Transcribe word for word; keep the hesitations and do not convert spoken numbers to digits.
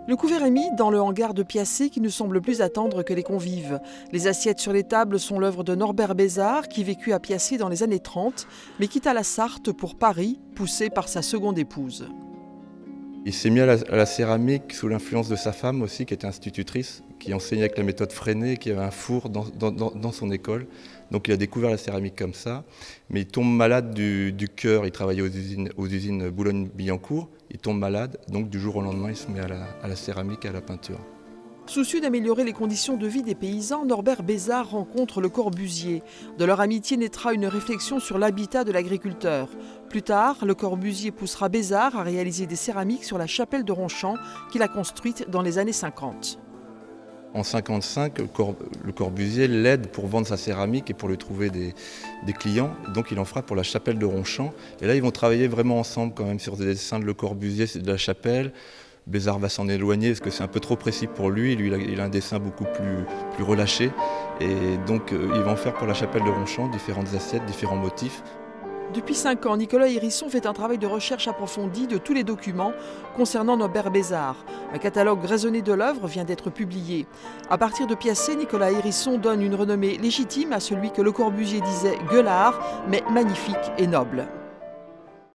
Le couvert est mis dans le hangar de Piacé qui ne semble plus attendre que les convives. Les assiettes sur les tables sont l'œuvre de Norbert Bézard qui vécut à Piacé dans les années trente, mais quitta la Sarthe pour Paris, poussé par sa seconde épouse. Il s'est mis à la, à la céramique sous l'influence de sa femme aussi, qui était institutrice, qui enseignait avec la méthode Freinet, qui avait un four dans, dans, dans, dans son école. Donc il a découvert la céramique comme ça, mais il tombe malade du, du cœur. Il travaillait aux usines, aux usines Boulogne-Billancourt, il tombe malade, donc du jour au lendemain il se met à la, à la céramique et à la peinture. Soucieux d'améliorer les conditions de vie des paysans, Norbert Bézard rencontre Le Corbusier. De leur amitié naîtra une réflexion sur l'habitat de l'agriculteur. Plus tard, Le Corbusier poussera Bézard à réaliser des céramiques sur la chapelle de Ronchamp qu'il a construite dans les années cinquante. En mille neuf cent cinquante-cinq, Le Corbusier l'aide pour vendre sa céramique et pour lui trouver des, des clients. Donc il en fera pour la chapelle de Ronchamp. Et là, ils vont travailler vraiment ensemble quand même sur des dessins de Le Corbusier, de la chapelle. Bézard va s'en éloigner parce que c'est un peu trop précis pour lui. Lui, il a un dessin beaucoup plus, plus relâché. Et donc, euh, ils vont faire pour la chapelle de Ronchamp différentes assiettes, différents motifs. Depuis cinq ans, Nicolas Hérisson fait un travail de recherche approfondie de tous les documents concernant Norbert Bézard. Un catalogue raisonné de l'œuvre vient d'être publié. À partir de Piacé, Nicolas Hérisson donne une renommée légitime à celui que Le Corbusier disait gueulard, mais magnifique et noble.